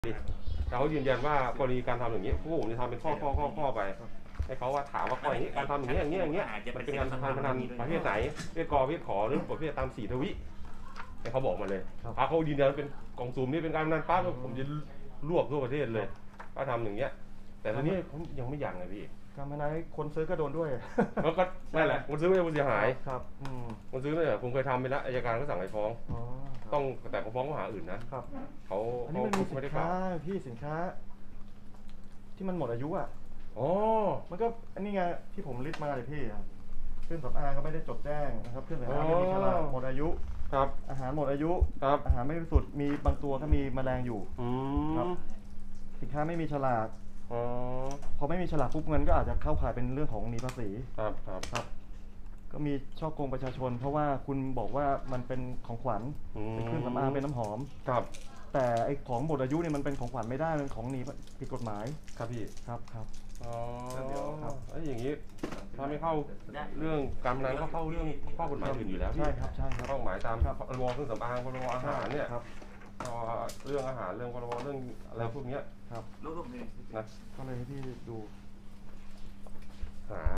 แต่เขายืนยันว่ากรณีการทำอย่างนี้พวกผมจะทำเป็นข้อไปให้เขาว่าถามว่าข้ออย่างนี้การทำอย่างนี้มันเป็นการพนันประเภทไหนประเภทกอประเภทขอหรือประเภทตาม4 ทวีให้เขาบอกมาเลยถ้าเขายืนยันเป็นกล่องซูมนี่เป็นการพนันปั๊บผมจะรวบทั่วประเทศเลยก็ทำอย่างเงี้ยแต่ตอนนี้ผมยังไม่ยังไงพี่การพนันคนซื้อก็โดนด้วยแล้วก็นั่นแหละคนซื้อไม่ใช่ผู้เสียหายครับคนซื้อเนี่ยผมเคยทำไปแล้วอัยการก็สั่งให้ฟ้องต้องแต่เขาฟ้องข้อหาอื่นนะครับเขาอันนี้มันมีสินค้าพี่สินค้าที่มันหมดอายุอ่ะอ๋อมันก็อันนี้ไงที่ผมลิสต์มาเลยพี่เครื่องสำอางก็ไม่ได้จดแจ้งนะครับเครื่องสำอางไม่มีฉลากหมดอายุครับอาหารหมดอายุครับอาหารไม่บริสุทธิ์มีบางตัวก็มีแมลงอยู่ครับสินค้าไม่มีฉลากพอไม่มีฉลากปุ๊บเงินก็อาจจะเข้าข่ายเป็นเรื่องของหนีภาษีครับก็มีช่อโกงประชาชนเพราะว่าคุณบอกว่ามันเป็นของขวัญเป็นเครื่องสำอางเป็นน้ำหอมครับแต่ไอของหมดอายุเนี่ยมันเป็นของขวัญไม่ได้เป็นของหนีผิดกฎหมายครับพี่ครับอ๋อไอ้อย่างนี้ถ้าไม่เข้าเรื่องการพนันก็เข้าเรื่องข้อกฎหมายอื่นอยู่แล้วใช่ครับข้อกฎหมายตามพรบเครื่องสำอางพรบอาหารเนี่ยเรื่องอาหารเรื่องพรบเรื่องอะไรพวกนี้ครับนะก็เลยให้พี่ดูหา